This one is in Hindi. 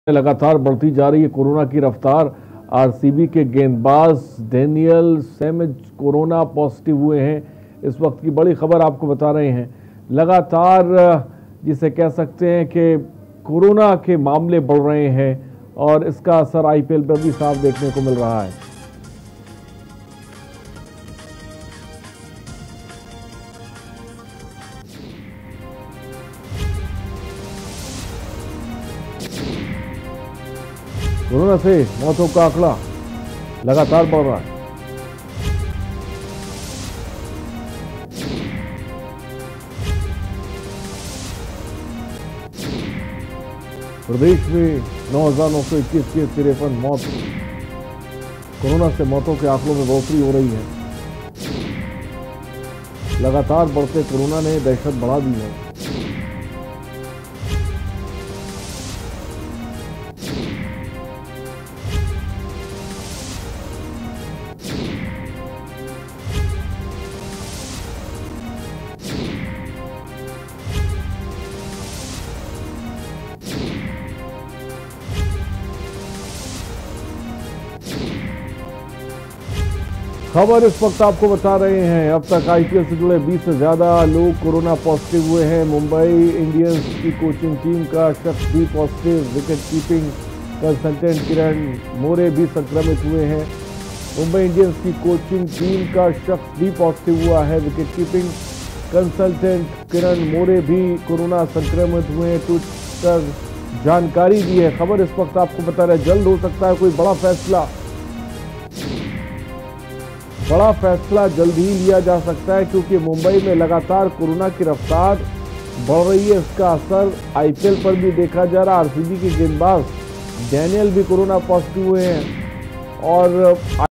लगातार बढ़ती जा रही है कोरोना की रफ्तार। आरसीबी के गेंदबाज डेनियल सेमिज कोरोना पॉजिटिव हुए हैं। इस वक्त की बड़ी खबर आपको बता रहे हैं। लगातार जिसे कह सकते हैं कि कोरोना के मामले बढ़ रहे हैं और इसका असर आईपीएल पर भी साफ देखने को मिल रहा है। कोरोना से मौतों का आंकड़ा लगातार बढ़ रहा है। प्रदेश में 9,921 केस 53 मौत। कोरोना से मौतों के आंकड़ों में बढ़ोतरी हो रही है। लगातार बढ़ते कोरोना ने दहशत बढ़ा दी है। खबर इस वक्त आपको बता रहे हैं, अब तक आईपीएल से जुड़े 20 से ज्यादा लोग कोरोना पॉजिटिव हुए हैं। मुंबई इंडियंस की कोचिंग टीम का शख्स भी positive. Wicket keeping consultant Kiran More भी संक्रमित हुए हैं। मुंबई इंडियंस की कोचिंग टीम का शख्स भी पॉजिटिव हुआ है। Wicket keeping consultant Kiran More भी कोरोना संक्रमित हुए हैं। ट्वीट कर जानकारी दी है। खबर इस वक्त आपको बता रहे हैं, जल्द हो सकता है कोई बड़ा फैसला जल्द ही लिया जा सकता है, क्योंकि मुंबई में लगातार कोरोना की रफ्तार बढ़ रही है। इसका असर आईपीएल पर भी देखा जा रहा है। आरसीबी के गेंदबाज डेनियल भी कोरोना पॉजिटिव हुए हैं और